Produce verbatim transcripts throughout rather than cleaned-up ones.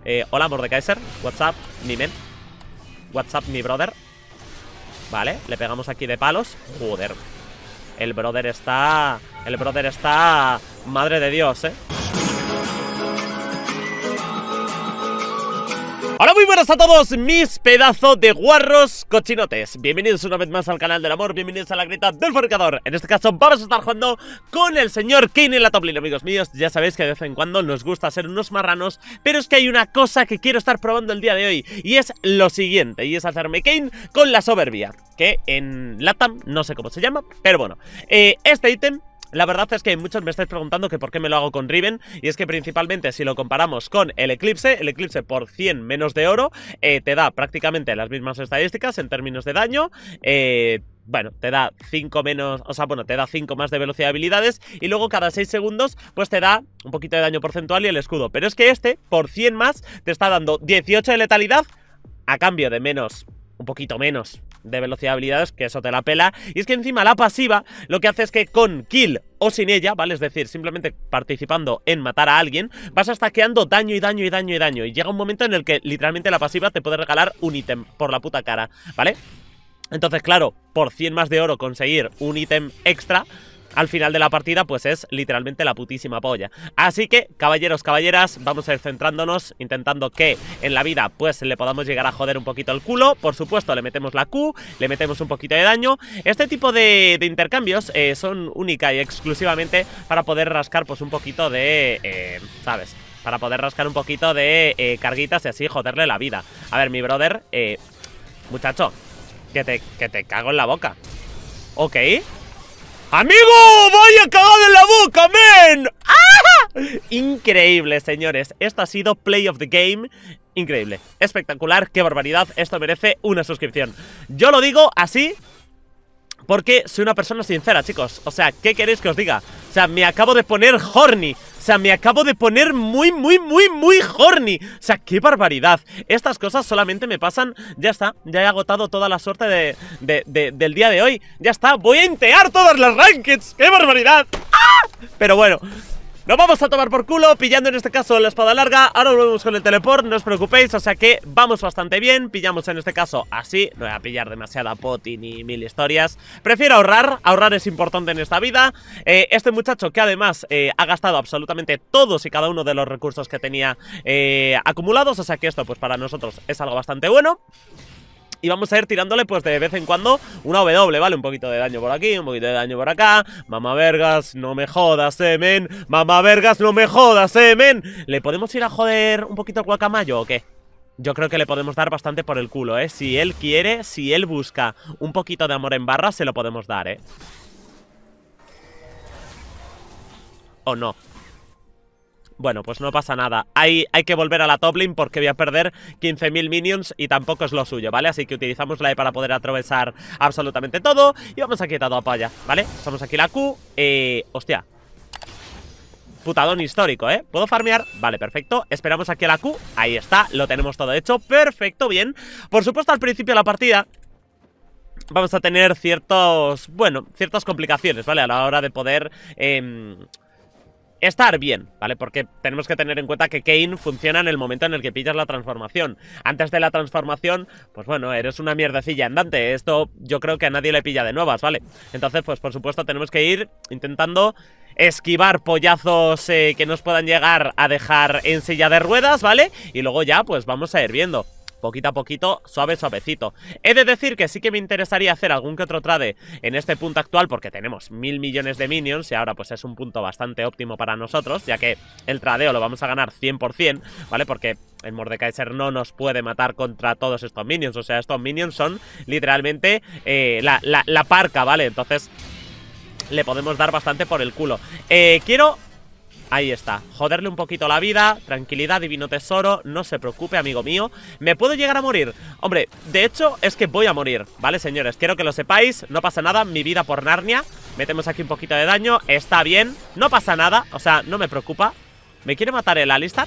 eh, Hola, Mordekaiser. What's up, mi men. What's up, mi brother. Vale, le pegamos aquí de palos. Joder. El brother está... El brother está... Madre de Dios, eh. Hola, muy buenas a todos mis pedazos de guarros cochinotes. Bienvenidos una vez más al canal del amor, bienvenidos a la grieta del fabricador. En este caso vamos a estar jugando con el señor Kayn en la top lane, amigos míos. Ya sabéis que de vez en cuando nos gusta ser unos marranos, pero es que hay una cosa que quiero estar probando el día de hoy, y es lo siguiente, y es hacerme Kayn con la soberbia, que en LATAM no sé cómo se llama, pero bueno, eh, este ítem... La verdad es que muchos me estáis preguntando que por qué me lo hago con Riven, y es que principalmente si lo comparamos con el Eclipse, el Eclipse por cien menos de oro, eh, te da prácticamente las mismas estadísticas en términos de daño, eh... Bueno, te da cinco menos, o sea, bueno, te da cinco más de velocidad de habilidades, y luego cada seis segundos, pues te da un poquito de daño porcentual y el escudo. Pero es que este, por cien más, te está dando dieciocho de letalidad, a cambio de menos, un poquito menos de velocidad de habilidades, que eso te la pela. Y es que encima la pasiva lo que hace es que con kill o sin ella, ¿vale? Es decir, simplemente participando en matar a alguien, vas stackeando daño y daño y daño y daño. Y llega un momento en el que literalmente la pasiva te puede regalar un ítem por la puta cara, ¿vale? Entonces, claro, por cien más de oro conseguir un ítem extra al final de la partida, pues es literalmente la putísima polla. Así que, caballeros, caballeras, vamos a ir centrándonos, intentando que en la vida, pues, le podamos llegar a joder un poquito el culo. Por supuesto, le metemos la Q, le metemos un poquito de daño. Este tipo de, de intercambios eh, son única y exclusivamente para poder rascar, pues, un poquito de... Eh, ¿sabes? Para poder rascar un poquito de eh, carguitas y así joderle la vida. A ver, mi brother, eh, muchacho, que te, que te cago en la boca. Ok. ¡Amigo! ¡Vaya cagada en la boca, men! ¡Ah! Increíble, señores. Esto ha sido Play of the Game. Increíble. Espectacular. ¡Qué barbaridad! Esto merece una suscripción. Yo lo digo así porque soy una persona sincera, chicos. O sea, ¿qué queréis que os diga? O sea, me acabo de poner horny. O sea, me acabo de poner muy, muy, muy, muy horny. O sea, qué barbaridad. Estas cosas solamente me pasan. Ya está, ya he agotado toda la suerte de, de, de, del día de hoy. Ya está, voy a entear todas las rankeds. ¡Qué barbaridad! ¡Ah! Pero bueno, nos vamos a tomar por culo, pillando en este caso la espada larga. Ahora volvemos con el teleport, no os preocupéis. O sea que vamos bastante bien. Pillamos en este caso así. No voy a pillar demasiada poti ni mil historias. Prefiero ahorrar, ahorrar es importante en esta vida. eh, Este muchacho que además eh, ha gastado absolutamente todos y cada uno de los recursos que tenía eh, acumulados. O sea que esto pues para nosotros es algo bastante bueno. Y vamos a ir tirándole pues de vez en cuando una W, ¿vale? Un poquito de daño por aquí, un poquito de daño por acá. Mamá vergas, no me jodas, eh, men. Mamá vergas, no me jodas, eh, men. ¿Le podemos ir a joder un poquito al guacamayo o qué? Yo creo que le podemos dar bastante por el culo, ¿eh? Si él quiere, si él busca un poquito de amor en barra, se lo podemos dar, ¿eh? ¿O no? Bueno, pues no pasa nada. Hay, hay que volver a la top lane porque voy a perder quince mil minions y tampoco es lo suyo, ¿vale? Así que utilizamos la E para poder atravesar absolutamente todo. Y vamos aquí a todo apoya, ¿vale? Usamos aquí la Q. Eh... Hostia. Putadón histórico, ¿eh? ¿Puedo farmear? Vale, perfecto. Esperamos aquí a la Q. Ahí está, lo tenemos todo hecho. Perfecto, bien. Por supuesto, al principio de la partida vamos a tener ciertos... Bueno, ciertas complicaciones, ¿vale? A la hora de poder... Eh... estar bien, ¿vale? Porque tenemos que tener en cuenta que Kayn funciona en el momento en el que pillas la transformación. Antes de la transformación, pues bueno, eres una mierdecilla andante. Esto yo creo que a nadie le pilla de nuevas, ¿vale? Entonces, pues por supuesto tenemos que ir intentando esquivar pollazos eh, que nos puedan llegar a dejar en silla de ruedas, ¿vale? Y luego ya, pues vamos a ir viendo. Poquito a poquito, suave, suavecito. He de decir que sí que me interesaría hacer algún que otro trade en este punto actual, porque tenemos mil millones de minions y ahora pues es un punto bastante óptimo para nosotros, ya que el tradeo lo vamos a ganar cien por cien, ¿vale? Porque el Mordekaiser no nos puede matar contra todos estos minions. O sea, estos minions son literalmente eh, la, la, la parca, ¿vale? Entonces le podemos dar bastante por el culo. Eh, quiero... Ahí está, joderle un poquito la vida. Tranquilidad, divino tesoro, no se preocupe, amigo mío. ¿Me puedo llegar a morir? Hombre, de hecho es que voy a morir, ¿vale, señores? Quiero que lo sepáis, no pasa nada, mi vida por Narnia. Metemos aquí un poquito de daño, está bien. No pasa nada, o sea, no me preocupa. ¿Me quiere matar el Alistar?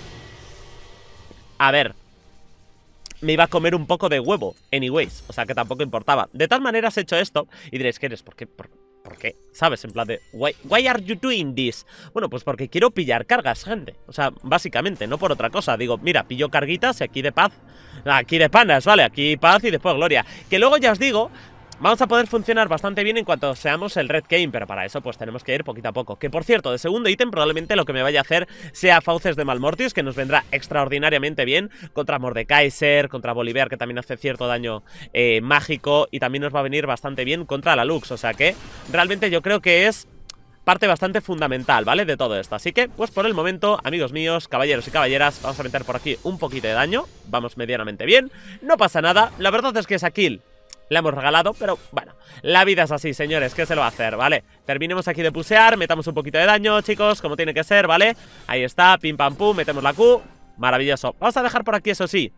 A ver, me iba a comer un poco de huevo, anyways, o sea que tampoco importaba. De todas maneras he hecho esto y diréis, ¿qué eres? ¿Por qué? ¿Por, ¿por qué? ¿Sabes? En plan de, why, why are you doing this? Bueno, pues porque quiero pillar cargas, gente. O sea, básicamente, no por otra cosa. Digo, mira, pillo carguitas y aquí de paz. Aquí de panas, ¿vale? Aquí paz y después gloria. Que luego ya os digo, vamos a poder funcionar bastante bien en cuanto seamos el Red Game, pero para eso pues tenemos que ir poquito a poco. Que por cierto, de segundo ítem probablemente lo que me vaya a hacer sea Fauces de Malmortius, que nos vendrá extraordinariamente bien contra Mordekaiser, contra Bolívar, que también hace cierto daño eh, mágico, y también nos va a venir bastante bien contra la Lux, o sea que realmente yo creo que es parte bastante fundamental, ¿vale? De todo esto. Así que, pues por el momento, amigos míos, caballeros y caballeras, vamos a meter por aquí un poquito de daño. Vamos medianamente bien. No pasa nada. La verdad es que esa kill la hemos regalado, pero bueno, la vida es así, señores. ¿Qué se lo va a hacer, vale? Terminemos aquí de pusear, metamos un poquito de daño, chicos, como tiene que ser, ¿vale? Ahí está, pim pam pum, metemos la Q. Maravilloso. Vamos a dejar por aquí, eso sí,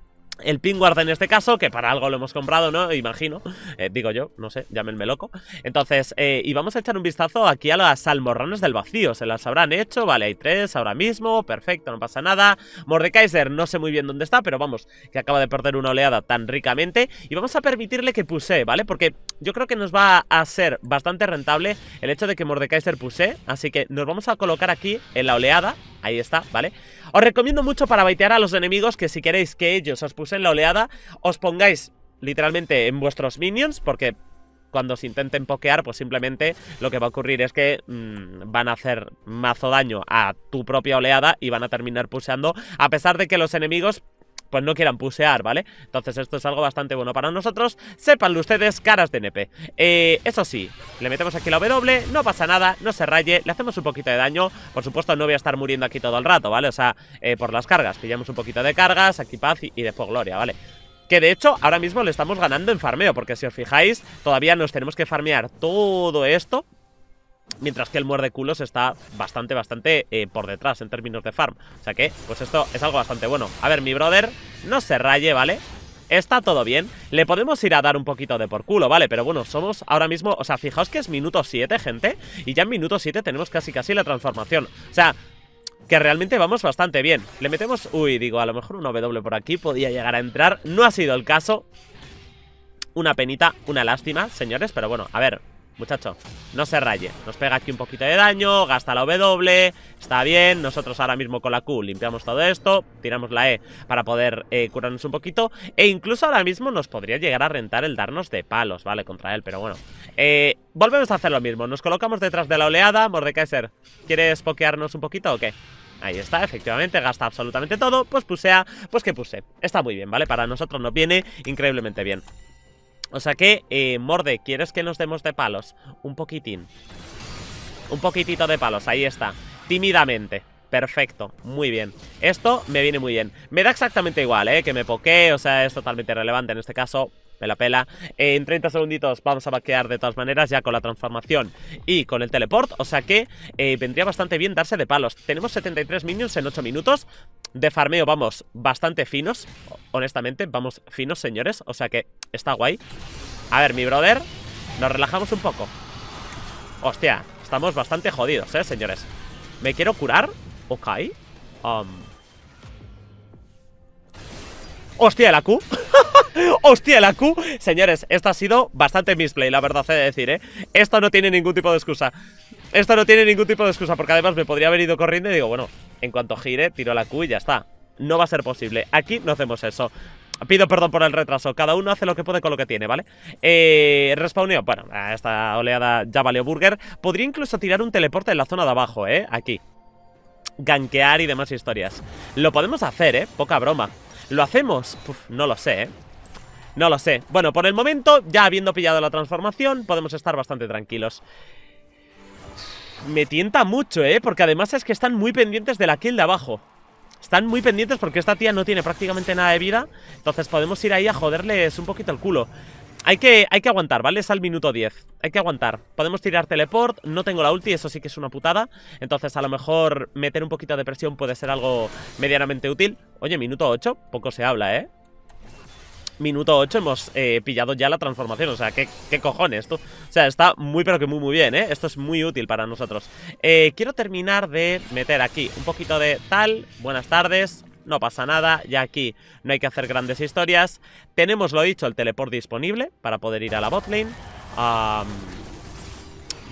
el Pingward en este caso, que para algo lo hemos comprado, ¿no? Imagino, eh, digo yo, no sé, llámenme loco. Entonces, eh, y vamos a echar un vistazo aquí a las almorranas del vacío. Se las habrán hecho, vale, hay tres ahora mismo, perfecto, no pasa nada. Mordekaiser, no sé muy bien dónde está, pero vamos, que acaba de perder una oleada tan ricamente. Y vamos a permitirle que pusee, ¿vale? Porque yo creo que nos va a ser bastante rentable el hecho de que Mordekaiser pusee. Así que nos vamos a colocar aquí en la oleada. Ahí está, ¿vale? Os recomiendo mucho para baitear a los enemigos que si queréis que ellos os pusen la oleada, os pongáis literalmente en vuestros minions, porque cuando os intenten pokear, pues simplemente lo que va a ocurrir es que mmm, van a hacer mazo daño a tu propia oleada y van a terminar puseando, a pesar de que los enemigos pues no quieran pusear, ¿vale? Entonces esto es algo bastante bueno para nosotros. Sépanlo ustedes, caras de nepe. eh, Eso sí, le metemos aquí la W, no pasa nada, no se raye, le hacemos un poquito de daño. Por supuesto no voy a estar muriendo aquí todo el rato, ¿vale? O sea, eh, por las cargas, pillamos un poquito de cargas, aquí paz y, y después gloria, ¿vale? Que de hecho ahora mismo le estamos ganando en farmeo, porque si os fijáis, todavía nos tenemos que farmear todo esto, mientras que el muerdeculos está bastante, bastante eh, por detrás en términos de farm. O sea que, pues esto es algo bastante bueno. A ver, mi brother, no se raye, ¿vale? Está todo bien. Le podemos ir a dar un poquito de por culo, ¿vale? Pero bueno, somos ahora mismo... O sea, fijaos que es minuto siete, gente. Y ya en minuto siete tenemos casi casi la transformación. O sea, que realmente vamos bastante bien. Le metemos... Uy, digo, a lo mejor un W por aquí podía llegar a entrar. No ha sido el caso. Una penita, una lástima, señores. Pero bueno, a ver... Muchacho, no se raye. Nos pega aquí un poquito de daño, gasta la W, está bien. Nosotros ahora mismo con la Q limpiamos todo esto, tiramos la E para poder eh, curarnos un poquito. E incluso ahora mismo nos podría llegar a rentar el darnos de palos, ¿vale? Contra él, pero bueno, eh, volvemos a hacer lo mismo. Nos colocamos detrás de la oleada. Mordekaiser, ¿quieres pokearnos un poquito o qué? Ahí está, efectivamente, gasta absolutamente todo. Pues pusea, pues que puse. Está muy bien, ¿vale? Para nosotros nos viene increíblemente bien. O sea que, eh, Morde, ¿quieres que nos demos de palos? Un poquitín. Un poquitito de palos, ahí está. Tímidamente. Perfecto, muy bien. Esto me viene muy bien. Me da exactamente igual, ¿eh? Que me pokee, o sea, es totalmente irrelevante en este caso. Me la pela. eh, En treinta segunditos vamos a vaquear de todas maneras, ya con la transformación y con el teleport. O sea que eh, vendría bastante bien darse de palos. Tenemos setenta y tres minions en ocho minutos. De farmeo vamos bastante finos. Honestamente, vamos finos, señores. O sea que está guay. A ver, mi brother, nos relajamos un poco. Hostia, estamos bastante jodidos, eh, señores. ¿Me quiero curar? Ok. um... Hostia, la Q. Hostia, la Q. Señores, esto ha sido bastante misplay, la verdad, he de decir, ¿eh? Esto no tiene ningún tipo de excusa. Esto no tiene ningún tipo de excusa, porque además me podría haber ido corriendo y digo, bueno, en cuanto gire, tiro la Q y ya está. No va a ser posible. Aquí no hacemos eso. Pido perdón por el retraso. Cada uno hace lo que puede con lo que tiene, ¿vale? Eh, respawneo. Bueno, esta oleada ya valió burger. Podría incluso tirar un teleporte en la zona de abajo, ¿eh? Aquí. Gankear y demás historias. Lo podemos hacer, ¿eh? Poca broma. ¿Lo hacemos? Uf, no lo sé, ¿eh? No lo sé. Bueno, por el momento, ya habiendo pillado la transformación, podemos estar bastante tranquilos. Me tienta mucho, ¿eh? Porque además es que están muy pendientes de la kill de abajo. Están muy pendientes porque esta tía no tiene prácticamente nada de vida. Entonces podemos ir ahí a joderles un poquito el culo. Hay que, hay que aguantar, ¿vale? Es al minuto diez. Hay que aguantar. Podemos tirar teleport. No tengo la ulti, eso sí que es una putada. Entonces a lo mejor meter un poquito de presión puede ser algo medianamente útil. Oye, minuto ocho, poco se habla, ¿eh? Minuto ocho hemos eh, pillado ya la transformación. O sea, ¿qué, qué cojones tú? O sea, está muy pero que muy muy bien, ¿eh? Esto es muy útil para nosotros. eh, Quiero terminar de meter aquí un poquito de tal. Buenas tardes. No pasa nada, ya aquí no hay que hacer grandes historias. Tenemos, lo dicho, el teleport disponible para poder ir a la botlane. um,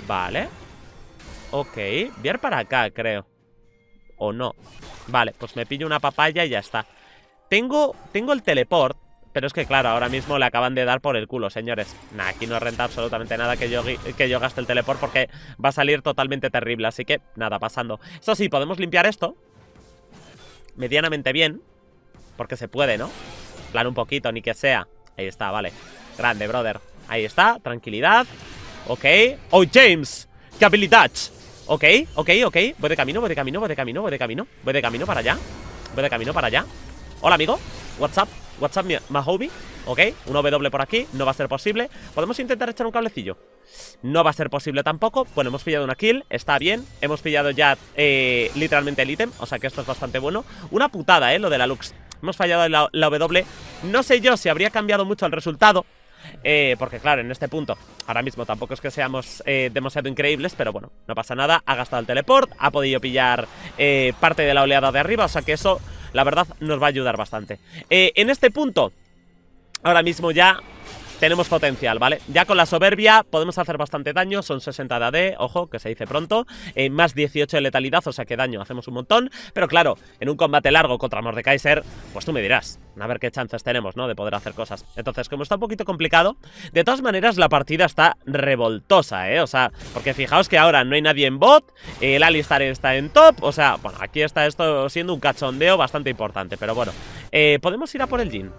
Vale. Ok, voy a ir para acá, creo. O no. Vale, pues me pillo una papaya y ya está. Tengo, tengo el teleport. Pero es que claro, ahora mismo le acaban de dar por el culo, señores. Nah, aquí no renta absolutamente nada que yo, que yo gaste el teleport, porque va a salir totalmente terrible. Así que, nada, pasando. Eso sí, podemos limpiar esto medianamente bien, porque se puede, ¿no? Plan un poquito, ni que sea. Ahí está, vale. Grande, brother. Ahí está, tranquilidad. Ok. ¡Oh, James! ¡Qué habilidad! Ok, ok, ok. Voy de camino, voy de camino, voy de camino, voy de camino. Voy de camino para allá. Voy de camino para allá. Hola, amigo. What's up? What's up, my hobby? Ok, un W por aquí, no va a ser posible. ¿Podemos intentar echar un cablecillo? No va a ser posible tampoco. Bueno, hemos pillado una kill, está bien. Hemos pillado ya eh, literalmente el ítem, o sea que esto es bastante bueno. Una putada, eh, lo de la Lux. Hemos fallado la, la W. No sé yo si habría cambiado mucho el resultado, eh, porque claro, en este punto ahora mismo tampoco es que seamos eh, demasiado increíbles, pero bueno, no pasa nada. Ha gastado el teleport, ha podido pillar eh, parte de la oleada de arriba, o sea que eso, la verdad, nos va a ayudar bastante. eh, En este punto, ahora mismo ya tenemos potencial, ¿vale? Ya con la soberbia podemos hacer bastante daño. Son sesenta de A D, ojo, que se dice pronto, eh, más dieciocho de letalidad, o sea que daño hacemos un montón. Pero claro, en un combate largo contra Mordekaiser, pues tú me dirás, a ver qué chances tenemos, ¿no? De poder hacer cosas. Entonces, como está un poquito complicado, de todas maneras la partida está revoltosa, ¿eh? O sea, porque fijaos que ahora no hay nadie en bot, el Alistar está en top, o sea, bueno, aquí está esto siendo un cachondeo bastante importante. Pero bueno, eh, podemos ir a por el Jhin.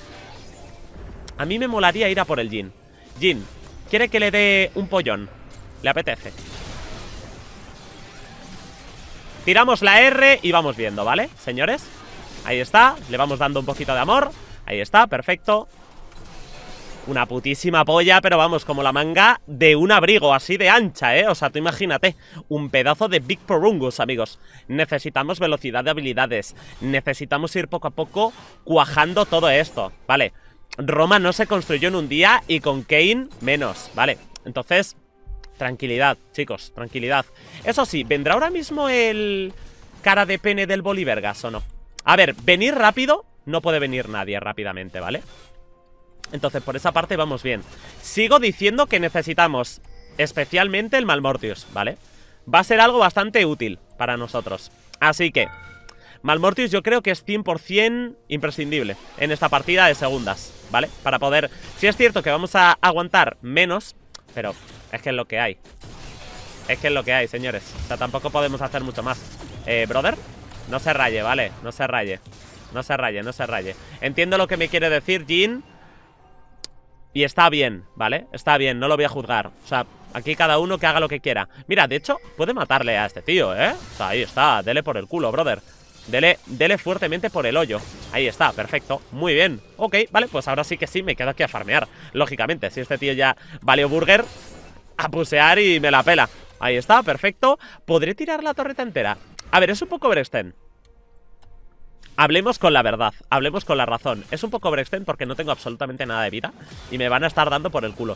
A mí me molaría ir a por el Jhin. Jhin, quiere que le dé un pollón. Le apetece. Tiramos la R y vamos viendo, ¿vale, señores? Ahí está, le vamos dando un poquito de amor. Ahí está, perfecto. Una putísima polla, pero vamos, como la manga de un abrigo, así de ancha, ¿eh? O sea, tú imagínate, un pedazo de Big Porungus, amigos. Necesitamos velocidad de habilidades. Necesitamos ir poco a poco cuajando todo esto, ¿vale? Roma no se construyó en un día y con Kayn menos, ¿vale? Entonces, tranquilidad, chicos, tranquilidad. Eso sí, ¿vendrá ahora mismo el cara de pene del Bolivergas o no? A ver, venir rápido, no puede venir nadie rápidamente, ¿vale? Entonces, por esa parte vamos bien. Sigo diciendo que necesitamos especialmente el Malmortius, ¿vale? Va a ser algo bastante útil para nosotros. Así que Malmortius yo creo que es cien por cien imprescindible en esta partida de segundas, ¿vale? Para poder... Sí es cierto que vamos a aguantar menos, pero es que es lo que hay. Es que es lo que hay, señores. O sea, tampoco podemos hacer mucho más. Eh, brother, no se raye, ¿vale? No se raye. No se raye, no se raye. Entiendo lo que me quiere decir Jhin. Y está bien, ¿vale? Está bien, no lo voy a juzgar. O sea, aquí cada uno que haga lo que quiera. Mira, de hecho, puede matarle a este tío, ¿eh? O sea, ahí está, dele por el culo, brother. Dele, dele fuertemente por el hoyo. Ahí está, perfecto, muy bien. Ok, vale, pues ahora sí que sí, me quedo aquí a farmear. Lógicamente, si este tío ya valió burger, a pusear y me la pela. Ahí está, perfecto. ¿Podré tirar la torreta entera? A ver, es un poco overextend. Hablemos con la verdad, hablemos con la razón. Es un poco overextend porque no tengo absolutamente nada de vida y me van a estar dando por el culo.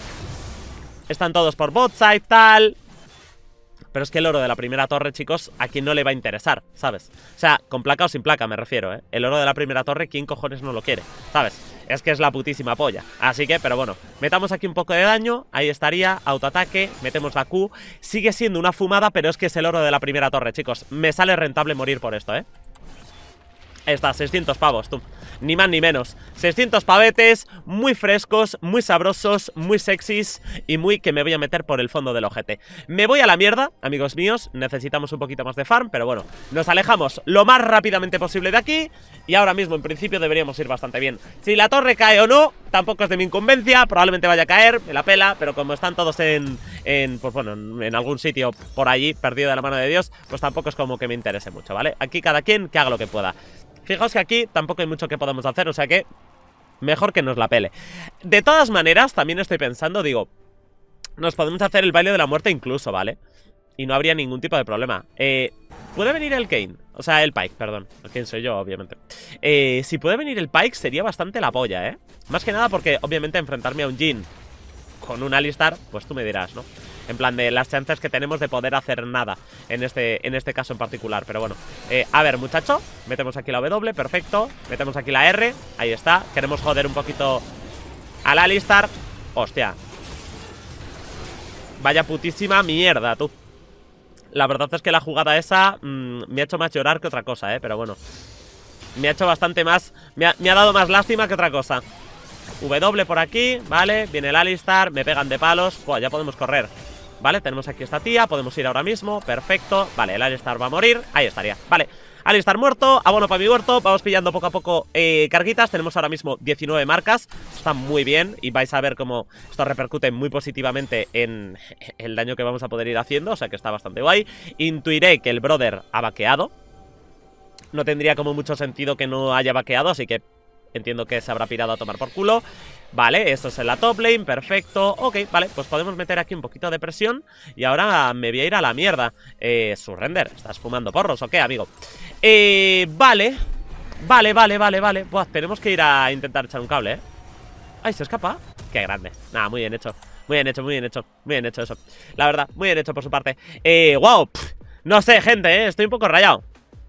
Están todos por bot side, tal. Pero es que el oro de la primera torre, chicos, a quien no le va a interesar, ¿sabes? O sea, con placa o sin placa me refiero, ¿eh? El oro de la primera torre, ¿quién cojones no lo quiere? ¿Sabes? Es que es la putísima polla. Así que, pero bueno, metamos aquí un poco de daño. Ahí estaría, autoataque, metemos la Q. Sigue siendo una fumada, pero es que es el oro de la primera torre, chicos. Me sale rentable morir por esto, ¿eh? Ahí está, seiscientos pavos, tú. Ni más ni menos. seiscientos pavetes, muy frescos, muy sabrosos, muy sexys y muy que me voy a meter por el fondo del ojete. Me voy a la mierda, amigos míos. Necesitamos un poquito más de farm, pero bueno, nos alejamos lo más rápidamente posible de aquí. Y ahora mismo, en principio, deberíamos ir bastante bien. Si la torre cae o no, tampoco es de mi incumbencia. Probablemente vaya a caer, me la pela. Pero como están todos en, en pues bueno, en algún sitio por allí, perdido de la mano de Dios, pues tampoco es como que me interese mucho, ¿vale? Aquí cada quien que haga lo que pueda. Fijaos que aquí tampoco hay mucho que podamos hacer, o sea que mejor que nos la pele. De todas maneras, también estoy pensando, digo, nos podemos hacer el baile de la muerte incluso, ¿vale? Y no habría ningún tipo de problema. Eh, ¿Puede venir el Kayn? O sea, el Pyke, perdón. El Kayn soy yo, obviamente. Eh, si puede venir el Pyke sería bastante la polla, ¿eh? Más que nada porque, obviamente, enfrentarme a un Jhin con un Alistar, pues tú me dirás, ¿no? En plan de las chances que tenemos de poder hacer nada en este, en este caso en particular. Pero bueno, eh, a ver, muchacho, metemos aquí la W, perfecto. Metemos aquí la R, ahí está. Queremos joder un poquito al Alistar. Hostia. Vaya putísima mierda, tú. La verdad es que la jugada esa mmm, me ha hecho más llorar que otra cosa, eh. Pero bueno, me ha hecho bastante más. Me ha, me ha dado más lástima que otra cosa. W por aquí, vale. Viene el Alistar, me pegan de palos. Pues ya podemos correr. Vale, tenemos aquí esta tía, podemos ir ahora mismo. Perfecto, vale, el Alistar va a morir. Ahí estaría, vale. Alistar muerto, abono para mi huerto. Vamos pillando poco a poco eh, carguitas. Tenemos ahora mismo diecinueve marcas. Está muy bien y vais a ver cómo esto repercute muy positivamente en el daño que vamos a poder ir haciendo. O sea que está bastante guay. Intuiré que el brother ha vaqueado. No tendría como mucho sentido que no haya vaqueado, así que entiendo que se habrá pirado a tomar por culo. Vale, esto es en la top lane, perfecto. Ok, vale, pues podemos meter aquí un poquito de presión. Y ahora me voy a ir a la mierda. eh, Surrender, ¿estás fumando porros o qué, amigo? Eh, vale Vale, vale, vale, vale. Buah, tenemos que ir a intentar echar un cable, eh. Ay, se escapa. Qué grande, nada, muy bien hecho. Muy bien hecho, muy bien hecho, muy bien hecho eso. La verdad, muy bien hecho por su parte. Eh, wow, pff, no sé, gente, eh, estoy un poco rayado.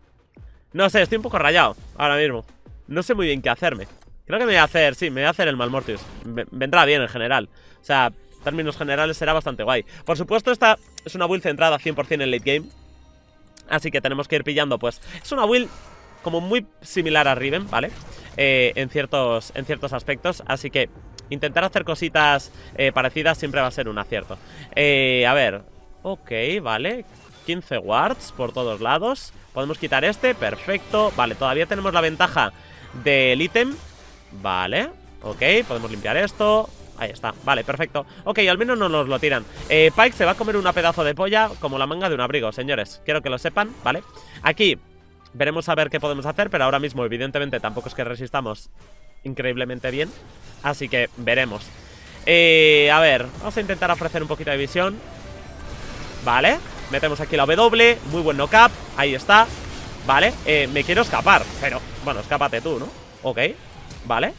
No sé, estoy un poco rayado ahora mismo. No sé muy bien qué hacerme. Creo que me voy a hacer, sí, me voy a hacer el Malmortius. Vendrá bien en general. O sea, en términos generales será bastante guay. Por supuesto, esta es una build centrada cien por cien en late game. Así que tenemos que ir pillando, pues. Es una build como muy similar a Riven, ¿vale? Eh, en, ciertos, en ciertos aspectos. Así que intentar hacer cositas eh, parecidas siempre va a ser un acierto. Eh, a ver. Ok, vale. quince wards por todos lados. Podemos quitar este, perfecto. Vale, todavía tenemos la ventaja del ítem. Vale, ok, podemos limpiar esto. Ahí está, vale, perfecto. Ok, al menos no nos lo tiran. eh, Pyke se va a comer una pedazo de polla como la manga de un abrigo, señores. Quiero que lo sepan, ¿vale? Aquí veremos a ver qué podemos hacer, pero ahora mismo evidentemente tampoco es que resistamos increíblemente bien. Así que veremos. eh, A ver, vamos a intentar ofrecer un poquito de visión. Vale, metemos aquí la W. Muy buen knock-up, ahí está. Vale, eh, me quiero escapar, pero, bueno, escápate tú, ¿no? Ok, vale.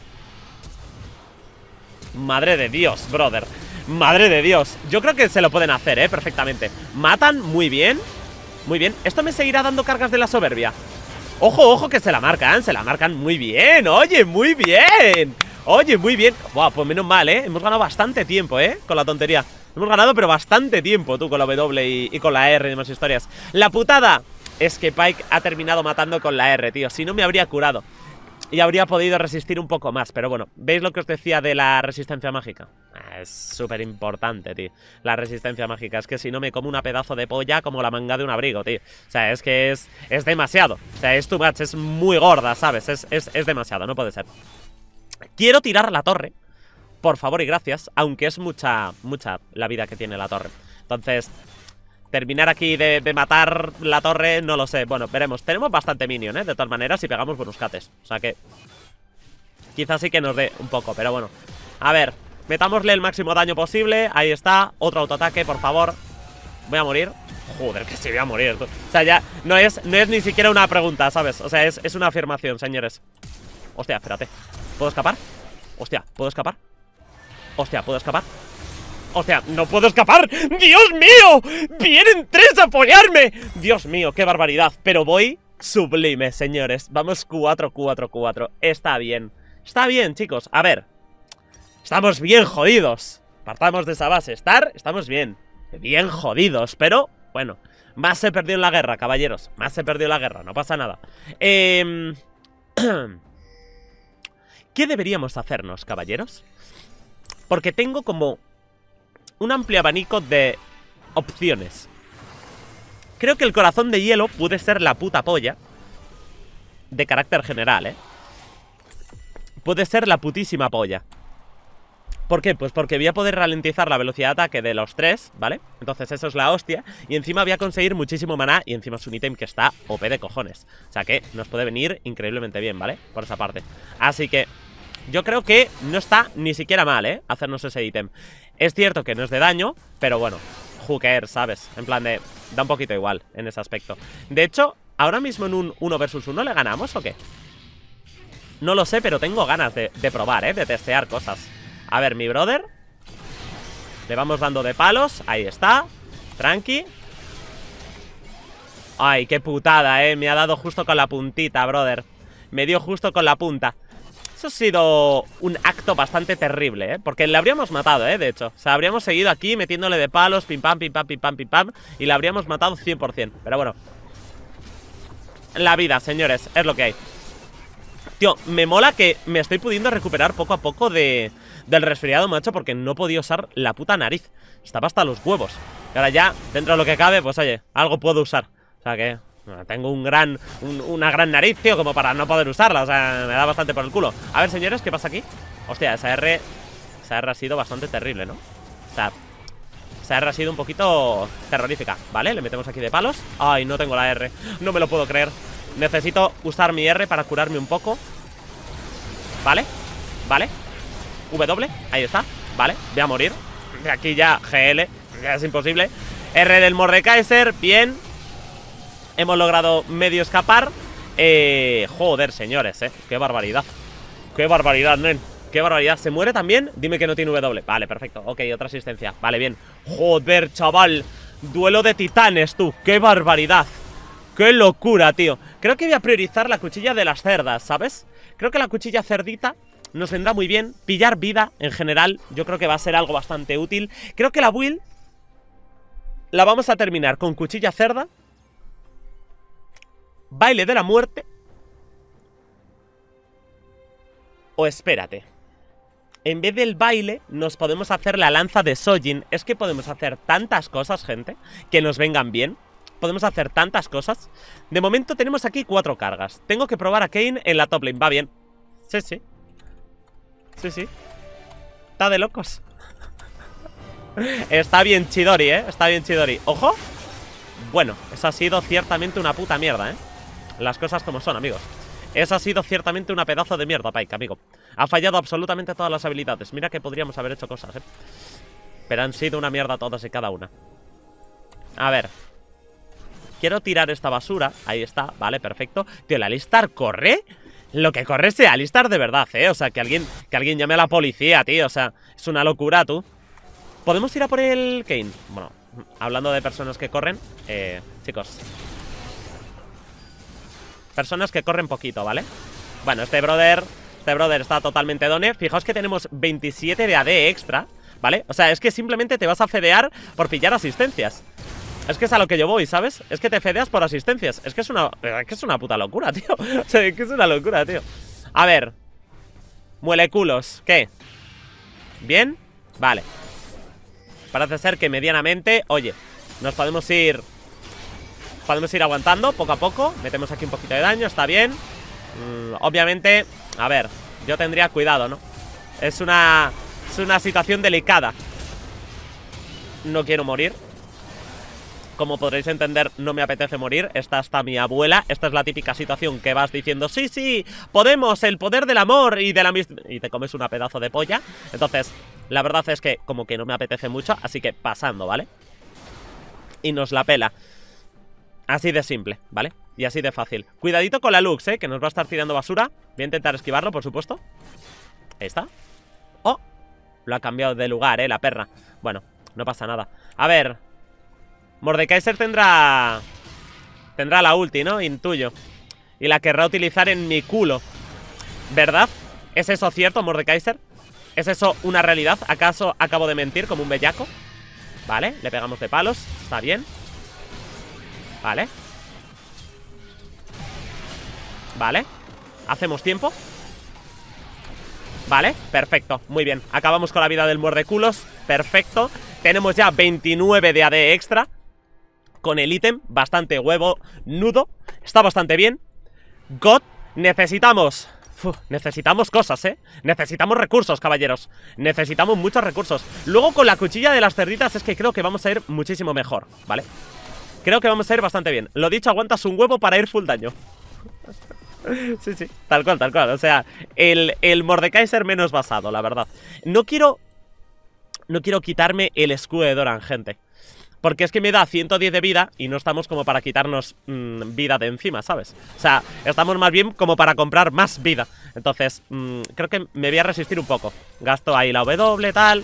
Madre de Dios, brother. Madre de Dios. Yo creo que se lo pueden hacer, eh, perfectamente. Matan muy bien. Muy bien, esto me seguirá dando cargas de la soberbia. Ojo, ojo que se la marcan, se la marcan muy bien. Oye, muy bien. Oye, muy bien. Buah, pues menos mal, eh, hemos ganado bastante tiempo, eh, con la tontería. Hemos ganado pero bastante tiempo, tú, con la W y, y con la R y demás historias. La putada es que Pyke ha terminado matando con la R, tío. Si no me habría curado y habría podido resistir un poco más. Pero bueno, ¿veis lo que os decía de la resistencia mágica? Ah, es súper importante, tío. La resistencia mágica. Es que si no me como una pedazo de polla como la manga de un abrigo, tío. O sea, es que es, es demasiado. O sea, es too much, es muy gorda, ¿sabes? Es, es, es demasiado, no puede ser. Quiero tirar la torre, por favor y gracias. Aunque es mucha, mucha la vida que tiene la torre. Entonces, terminar aquí de, de matar la torre, no lo sé. Bueno, veremos. Tenemos bastante minion, ¿eh? De todas maneras, si pegamos buenos cates. O sea que quizás sí que nos dé un poco, pero bueno. A ver, metámosle el máximo daño posible. Ahí está, otro autoataque, por favor. Voy a morir. Joder, que sí voy a morir. O sea, ya no es, no es ni siquiera una pregunta, ¿sabes? O sea, es, es una afirmación, señores. Hostia, espérate. ¿Puedo escapar? Hostia, ¿puedo escapar? Hostia, ¿puedo escapar? Hostia, no puedo escapar. ¡Dios mío! ¡Vienen tres a apoyarme! Dios mío, qué barbaridad. Pero voy sublime, señores. Vamos cuatro, cuatro, cuatro. Está bien. Está bien, chicos. A ver. Estamos bien jodidos. Partamos de esa base. Estar, estamos bien. Bien jodidos, pero bueno. Más se perdió en la guerra, caballeros. Más se perdió en la guerra, no pasa nada. Eh... ¿Qué deberíamos hacernos, caballeros? Porque tengo como un amplio abanico de opciones. Creo que el corazón de hielo puede ser la puta polla. De carácter general, ¿eh? Puede ser la putísima polla. ¿Por qué? Pues porque voy a poder ralentizar la velocidad de ataque de los tres, ¿vale? Entonces eso es la hostia. Y encima voy a conseguir muchísimo maná. Y encima es un ítem que está O P de cojones. O sea que nos puede venir increíblemente bien, ¿vale? Por esa parte. Así que yo creo que no está ni siquiera mal, ¿eh? Hacernos ese ítem. Es cierto que no es de daño, pero bueno, who cares, ¿sabes? En plan de, da un poquito igual en ese aspecto. De hecho, ahora mismo en un uno versus uno, ¿le ganamos o qué? No lo sé, pero tengo ganas de, de probar, ¿eh? De testear cosas. A ver, mi brother. Le vamos dando de palos, ahí está. Tranqui. Ay, qué putada, ¿eh? Me ha dado justo con la puntita, brother. Me dio justo con la punta. Eso ha sido un acto bastante terrible, ¿eh? Porque le habríamos matado, ¿eh? De hecho, o sea, habríamos seguido aquí metiéndole de palos, pim pam, pim pam, pim pam, pim pam, y le habríamos matado cien por cien. Pero bueno, la vida, señores, es lo que hay. Tío, me mola que me estoy pudiendo recuperar poco a poco de, del resfriado, macho, porque no podía usar la puta nariz. Estaba hasta los huevos. Y ahora ya, dentro de lo que cabe, pues oye, algo puedo usar. O sea que tengo un gran, un, una gran nariz, tío, como para no poder usarla. O sea, me da bastante por el culo. A ver, señores, ¿qué pasa aquí? Hostia, esa R, esa R ha sido bastante terrible, ¿no? O sea, esa R ha sido un poquito terrorífica. Vale, le metemos aquí de palos. Ay, no tengo la R, no me lo puedo creer. Necesito usar mi R para curarme un poco. Vale, vale. W, ahí está, vale, voy a morir. De aquí ya, G L, ya es imposible. R del Mordekaiser, bien. Hemos logrado medio escapar. eh, Joder, señores, eh qué barbaridad. Qué barbaridad, nen. Qué barbaridad, ¿se muere también? Dime que no tiene W, vale, perfecto, ok, otra asistencia, vale, bien. Joder, chaval, duelo de titanes, tú, qué barbaridad. ¡Qué locura, tío! Creo que voy a priorizar la cuchilla de las cerdas, ¿sabes? Creo que la cuchilla cerdita nos vendrá muy bien. Pillar vida, en general, yo creo que va a ser algo bastante útil. Creo que la build la vamos a terminar con cuchilla cerda, baile de la muerte, o espérate. En vez del baile, nos podemos hacer la lanza de Sojin. Es que podemos hacer tantas cosas, gente, que nos vengan bien. Podemos hacer tantas cosas. De momento tenemos aquí cuatro cargas. Tengo que probar a Kayn en la top lane. Va bien. Sí, sí. Sí, sí. Está de locos. Está bien Chidori, ¿eh? Está bien Chidori. ¡Ojo! Bueno, eso ha sido ciertamente una puta mierda, ¿eh? Las cosas como son, amigos. Eso ha sido ciertamente una pedazo de mierda, Pyke, amigo. Ha fallado absolutamente todas las habilidades. Mira que podríamos haber hecho cosas, ¿eh? Pero han sido una mierda todas y cada una. A ver. Quiero tirar esta basura. Ahí está, vale, perfecto. Tío, ¿el Alistar corre? Lo que corre es el Alistar de verdad, ¿eh? O sea, que alguien, que alguien llame a la policía, tío. O sea, es una locura, tú. ¿Podemos ir a por el Kayn? Bueno, hablando de personas que corren, eh, chicos, personas que corren poquito, ¿vale? Bueno, este brother, este brother está totalmente done. Fijaos que tenemos veintisiete de A D extra, ¿vale? O sea, es que simplemente te vas a fedear por pillar asistencias. Es que es a lo que yo voy, ¿sabes? Es que te fedeas por asistencias. Es que es una, es que es una puta locura, tío. O sea, es que es una locura, tío. A ver. Muele culos. ¿Qué? ¿Bien? Vale. Parece ser que medianamente, oye, nos podemos ir Podemos ir aguantando poco a poco. Metemos aquí un poquito de daño, está bien. mm, Obviamente, a ver, yo tendría cuidado, ¿no? Es una, es una situación delicada. No quiero morir. Como podréis entender, no me apetece morir. Esta está mi abuela. Esta es la típica situación que vas diciendo: sí, sí, podemos, el poder del amor y de la amistad. Y te comes una pedazo de polla. Entonces, la verdad es que como que no me apetece mucho. Así que pasando, ¿vale? Y nos la pela. Así de simple, ¿vale? Y así de fácil. Cuidadito con la Lux, ¿eh? Que nos va a estar tirando basura. Voy a intentar esquivarlo, por supuesto. Ahí está. ¡Oh! Lo ha cambiado de lugar, ¿eh? La perra. Bueno, no pasa nada. A ver. Mordekaiser tendrá... Tendrá la ulti, ¿no? Intuyo. Y la querrá utilizar en mi culo. ¿Verdad? ¿Es eso cierto, Mordekaiser? ¿Es eso una realidad? ¿Acaso acabo de mentir como un bellaco? Vale, le pegamos de palos. Está bien. Vale. Vale. Hacemos tiempo. Vale, perfecto, muy bien. Acabamos con la vida del muerdeculos. Perfecto. Tenemos ya veintinueve de A D extra con el ítem, bastante huevo nudo. Está bastante bien. God, necesitamos Uf, necesitamos cosas, ¿eh? Necesitamos recursos, caballeros. Necesitamos muchos recursos. Luego con la cuchilla de las cerditas es que creo que vamos a ir muchísimo mejor, ¿vale? Creo que vamos a ir bastante bien. Lo dicho, aguantas un huevo para ir full daño. Sí, sí, tal cual, tal cual. O sea, el, el Mordekaiser menos basado, la verdad. No quiero... No quiero quitarme el escudo de Doran, gente. Porque es que me da ciento diez de vida y no estamos como para quitarnos mmm, vida de encima, ¿sabes? O sea, estamos más bien como para comprar más vida. Entonces, mmm, creo que me voy a resistir un poco. Gasto ahí la W, tal.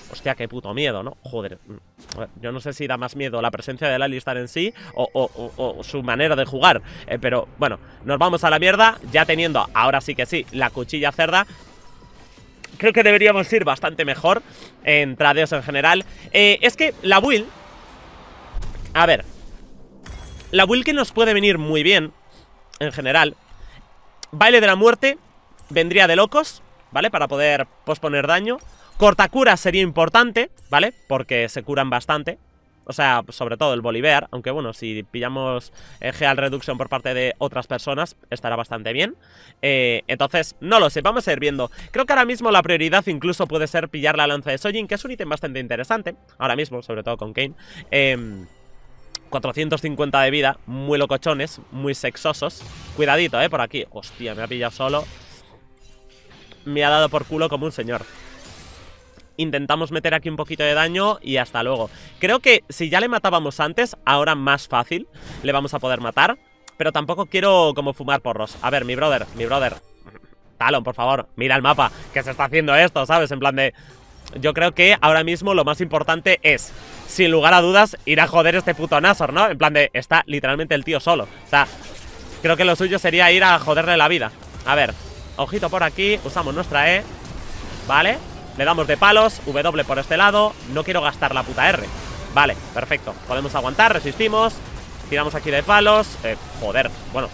Hostia, qué puto miedo, ¿no? Joder, yo no sé si da más miedo la presencia del Alistar en sí o, o, o, o su manera de jugar, eh, pero bueno, nos vamos a la mierda. Ya teniendo, ahora sí que sí, la cuchilla cerda, creo que deberíamos ir bastante mejor en tradeos en general. eh, Es que la build, a ver, la build que nos puede venir muy bien en general, Baile de la Muerte vendría de locos, ¿vale? Para poder posponer daño. Cortacura sería importante, ¿vale? Porque se curan bastante. O sea, sobre todo el Bolivar. Aunque bueno, si pillamos eh, Heal Reduction por parte de otras personas, estará bastante bien. eh, Entonces, no lo sé, vamos a ir viendo. Creo que ahora mismo la prioridad incluso puede ser pillar la lanza de Sojin, que es un ítem bastante interesante ahora mismo, sobre todo con Kayn. eh, cuatrocientos cincuenta de vida, muy locochones, muy sexosos. Cuidadito, eh, por aquí. Hostia, me ha pillado solo. Me ha dado por culo como un señor. Intentamos meter aquí un poquito de daño y hasta luego. Creo que si ya le matábamos antes, ahora más fácil le vamos a poder matar. Pero tampoco quiero como fumar porros. A ver, mi brother, mi brother Talon, por favor, mira el mapa, que se está haciendo esto, ¿sabes? En plan de... Yo creo que ahora mismo lo más importante es, sin lugar a dudas, ir a joder este puto Nashor, ¿no? En plan de... Está literalmente el tío solo. O sea, creo que lo suyo sería ir a joderle la vida. A ver, ojito por aquí, usamos nuestra E. Vale. Le damos de palos, W por este lado. No quiero gastar la puta R. Vale, perfecto, podemos aguantar, resistimos. Tiramos aquí de palos, eh, joder, bueno.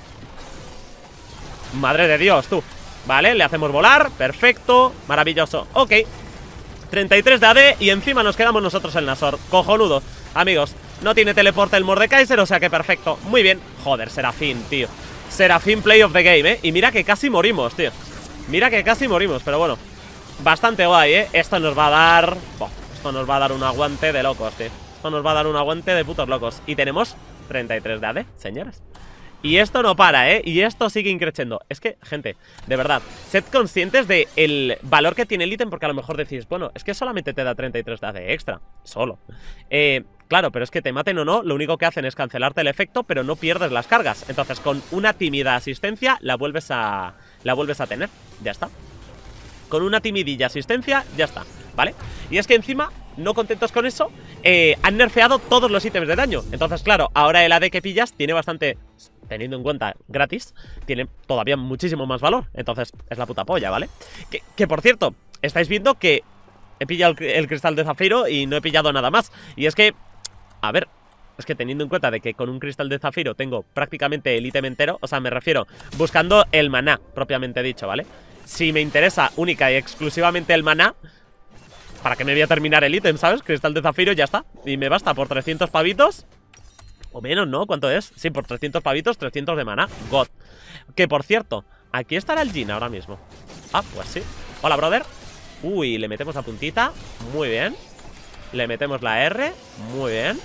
Madre de Dios, tú. Vale, le hacemos volar, perfecto, maravilloso, ok. treinta y tres de A D y encima nos quedamos nosotros el Nashor. Cojonudo, amigos. No tiene teleporte el Mordekaiser, o sea que perfecto. Muy bien, joder, Serafín, tío. Serafín play of the game, eh. Y mira que casi morimos, tío. Mira que casi morimos, pero bueno, bastante guay, ¿eh? Esto nos va a dar... Oh, esto nos va a dar un aguante de locos, tío. Esto nos va a dar un aguante de putos locos. Y tenemos treinta y tres de A D, señores. Y esto no para, ¿eh? Y esto sigue increciendo. Es que, gente, de verdad, sed conscientes de el valor que tiene el ítem, porque a lo mejor decís, bueno, es que solamente te da treinta y tres de A D extra. Solo. Eh... Claro, pero es que te maten o no, lo único que hacen es cancelarte el efecto, pero no pierdes las cargas. Entonces, con una tímida asistencia, la vuelves a... La vuelves a tener. Ya está. Con una timidilla asistencia, ya está, ¿vale? Y es que encima, no contentos con eso, eh, han nerfeado todos los ítems de daño. Entonces, claro, ahora el A D que pillas tiene bastante... Teniendo en cuenta gratis, tiene todavía muchísimo más valor. Entonces, es la puta polla, ¿vale? Que, que por cierto, estáis viendo que he pillado el, el cristal de zafiro y no he pillado nada más. Y es que... A ver, es que teniendo en cuenta de que con un cristal de zafiro tengo prácticamente el ítem entero, o sea, me refiero buscando el maná, propiamente dicho, ¿vale? Si me interesa única y exclusivamente el maná, ¿para qué me voy a terminar el ítem, sabes? Cristal de zafiro y ya está. Y me basta por trescientos pavitos. O menos, ¿no? ¿Cuánto es? Sí, por trescientos pavitos, trescientos de maná. God. Que por cierto, aquí estará el Jhin ahora mismo. Ah, pues sí. Hola, brother. Uy, le metemos la puntita. Muy bien. Le metemos la R. Muy bien.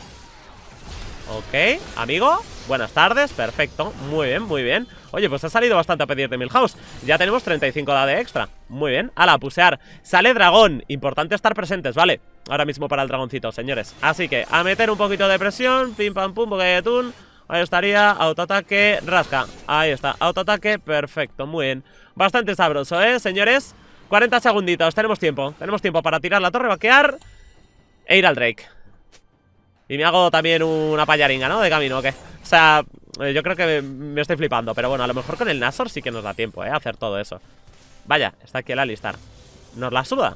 Ok, amigo, buenas tardes, perfecto, muy bien, muy bien. Oye, pues ha salido bastante a pedir de Milhouse. Ya tenemos treinta y cinco de A D extra. Muy bien, ala, pusear. Sale dragón, importante estar presentes, ¿vale? Ahora mismo para el dragoncito, señores. Así que, a meter un poquito de presión. Pim, pam, pum, boquetún. Ahí estaría, autoataque, rasca. Ahí está, autoataque, perfecto, muy bien. Bastante sabroso, ¿eh, señores? cuarenta segunditos, tenemos tiempo. Tenemos tiempo para tirar la torre, vaquear e ir al Drake. Y me hago también una payaringa, ¿no? De camino, ¿o qué? O sea, yo creo que me estoy flipando. Pero bueno, a lo mejor con el Nashor sí que nos da tiempo, ¿eh? A hacer todo eso. Vaya, está aquí el Alistar. Nos la suda.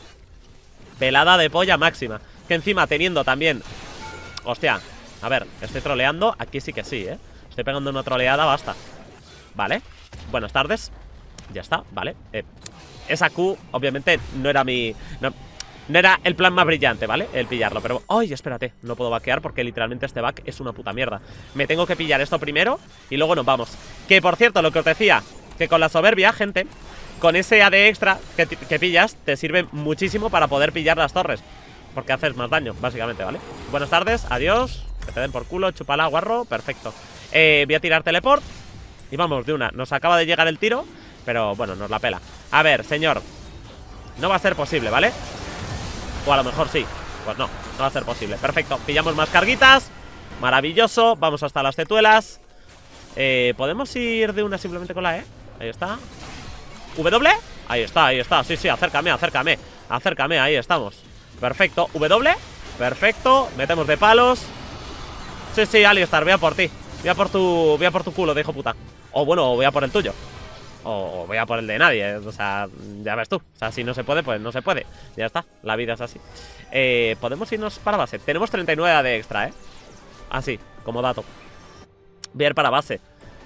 Pelada de polla máxima. Que encima teniendo también... Hostia, a ver, estoy troleando. Aquí sí que sí, ¿eh? Estoy pegando una troleada, basta. Vale, buenas tardes. Ya está, vale. eh, Esa Q, obviamente, no era mi... No, No era el plan más brillante, ¿vale? El pillarlo, pero... ¡Ay, espérate! No puedo vaquear porque literalmente este back es una puta mierda. Me tengo que pillar esto primero y luego nos vamos. Que, por cierto, lo que os decía, que con la soberbia, gente, con ese A D extra que, que pillas, te sirve muchísimo para poder pillar las torres. Porque haces más daño, básicamente, ¿vale? Buenas tardes, adiós. Que te den por culo, chupala, guarro, perfecto. eh, Voy a tirar teleport y vamos, de una. Nos acaba de llegar el tiro, pero bueno, nos la pela. A ver, señor, no va a ser posible, ¿vale? O a lo mejor sí. Pues no, no va a ser posible. Perfecto, pillamos más carguitas. Maravilloso, vamos hasta las tetuelas. eh, ¿Podemos ir de una simplemente con la E? Ahí está. ¿W? Ahí está, ahí está, sí, sí, acércame, acércame. Acércame, ahí estamos. Perfecto, W. Perfecto, metemos de palos. Sí, sí, Alistar, voy a por ti. Voy a por tu, voy a por tu culo, de hijo puta. O bueno, voy a por el tuyo. O voy a por el de nadie, o sea, ya ves tú. O sea, si no se puede, pues no se puede. Ya está, la vida es así. eh, Podemos irnos para base. Tenemos treinta y nueve de extra, eh. Así, como dato. Voy a ir para base.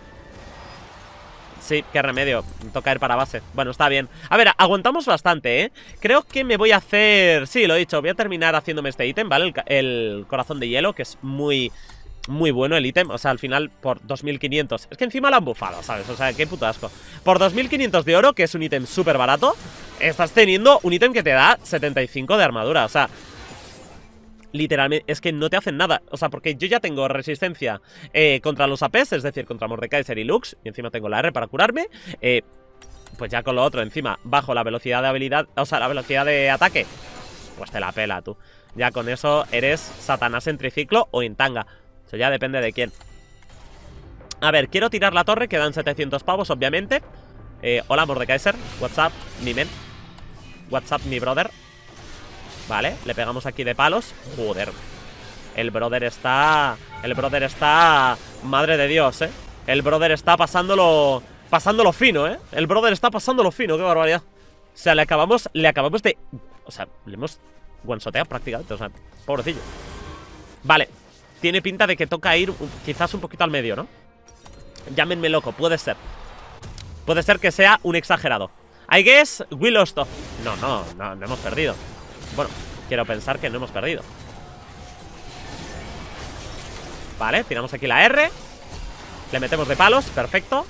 Sí, qué remedio, toca ir para base. Bueno, está bien. A ver, aguantamos bastante, ¿eh? Creo que me voy a hacer... Sí, lo he dicho, voy a terminar haciéndome este ítem, ¿vale? El, el corazón de hielo, que es muy... Muy bueno el ítem, o sea, al final por dos mil quinientos. Es que encima lo han bufado, ¿sabes? O sea, qué puto asco. Por dos mil quinientos de oro, que es un ítem súper barato, estás teniendo un ítem que te da setenta y cinco de armadura. O sea, literalmente, es que no te hacen nada. O sea, porque yo ya tengo resistencia eh, contra los A Pes, es decir, contra Mordekaiser y Lux. Y encima tengo la R para curarme. Eh, pues ya con lo otro, encima, bajo la velocidad de habilidad, o sea, la velocidad de ataque. Pues te la pela, tú. Ya con eso eres Satanás en triciclo o en tanga. Eso ya depende de quién. A ver, quiero tirar la torre, quedan setecientos pavos, obviamente. eh, Hola, Mordekaiser, what's up, mi men. What's up, mi brother. Vale, le pegamos aquí de palos. Joder, el brother está... El brother está... Madre de Dios, eh. El brother está pasándolo... Pasándolo fino, eh. El brother está pasándolo fino, qué barbaridad. O sea, le acabamos... Le acabamos de... O sea, le hemos one-shoteado prácticamente, o sea, pobrecillo. Vale, tiene pinta de que toca ir quizás un poquito al medio, ¿no? Llámenme loco, puede ser. Puede ser que sea un exagerado. I guess we lost. No, no, no, no hemos perdido. Bueno, quiero pensar que no hemos perdido. Vale, tiramos aquí la R. Le metemos de palos, perfecto.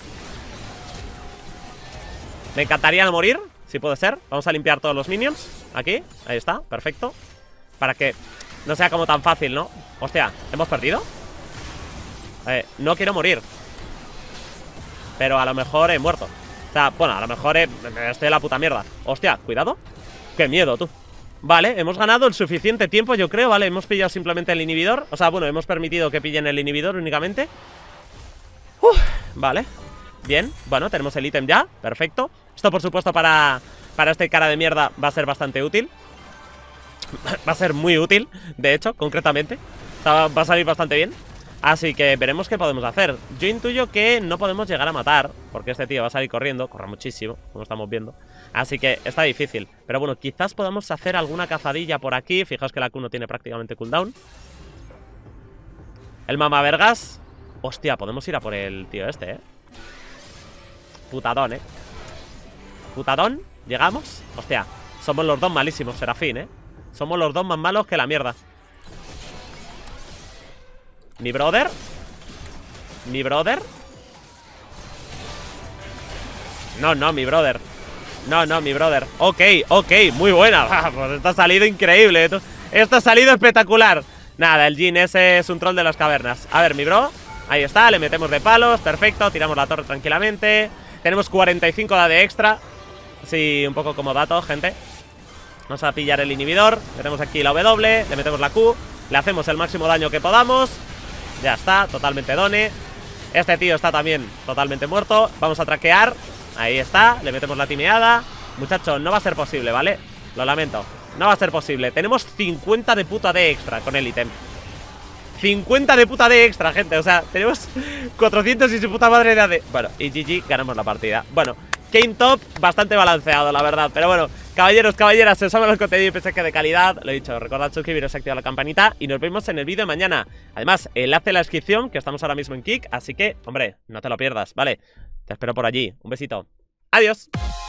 Me encantaría no morir, si puede ser. Vamos a limpiar todos los minions. Aquí, ahí está, perfecto. Para que no sea como tan fácil, ¿no? Hostia, ¿hemos perdido? Eh, no quiero morir, pero a lo mejor he muerto. O sea, bueno, a lo mejor he... estoy en la puta mierda. Hostia, cuidado. Qué miedo, tú. Vale, hemos ganado el suficiente tiempo, yo creo, ¿vale? Hemos pillado simplemente el inhibidor. O sea, bueno, hemos permitido que pillen el inhibidor únicamente. Uf, vale. Bien, bueno, tenemos el ítem ya, perfecto. Esto, por supuesto, para, para este cara de mierda va a ser bastante útil. Va a ser muy útil, de hecho, concretamente. O sea, va a salir bastante bien. Así que veremos qué podemos hacer. Yo intuyo que no podemos llegar a matar, porque este tío va a salir corriendo, corre muchísimo, como estamos viendo. Así que está difícil. Pero bueno, quizás podamos hacer alguna cazadilla por aquí. Fijaos que la Q no tiene prácticamente cooldown. El mamavergas. Hostia, podemos ir a por el tío este, eh. Putadón, eh. Putadón, llegamos. Hostia, somos los dos malísimos, Serafín, eh. Somos los dos más malos que la mierda. Mi brother. Mi brother. No, no, mi brother. No, no, mi brother. Ok, ok, muy buena. Pues esto ha salido increíble. Esto ha salido espectacular. Nada, el Jin ese es un troll de las cavernas. A ver, mi bro. Ahí está, le metemos de palos. Perfecto, tiramos la torre tranquilamente. Tenemos cuarenta y cinco de extra. Sí, un poco como dato, gente. Vamos a pillar el inhibidor. Metemos aquí la W, le metemos la Q. Le hacemos el máximo daño que podamos. Ya está, totalmente done. Este tío está también totalmente muerto. Vamos a traquear. Ahí está, le metemos la timeada. Muchachos, no va a ser posible, ¿vale? Lo lamento, no va a ser posible. Tenemos cincuenta de puta de extra con el ítem. cincuenta de puta de extra, gente. O sea, tenemos cuatrocientos y su puta madre de A D. Bueno, y G G, ganamos la partida. Bueno, Game Top bastante balanceado, la verdad. Pero bueno, caballeros, caballeras, si os aman los contenidos y pensáis que de calidad, lo he dicho, recordad suscribiros, activar la campanita. Y nos vemos en el vídeo de mañana. Además, enlace en la descripción, que estamos ahora mismo en Kick. Así que, hombre, no te lo pierdas, ¿vale? Te espero por allí. Un besito. Adiós.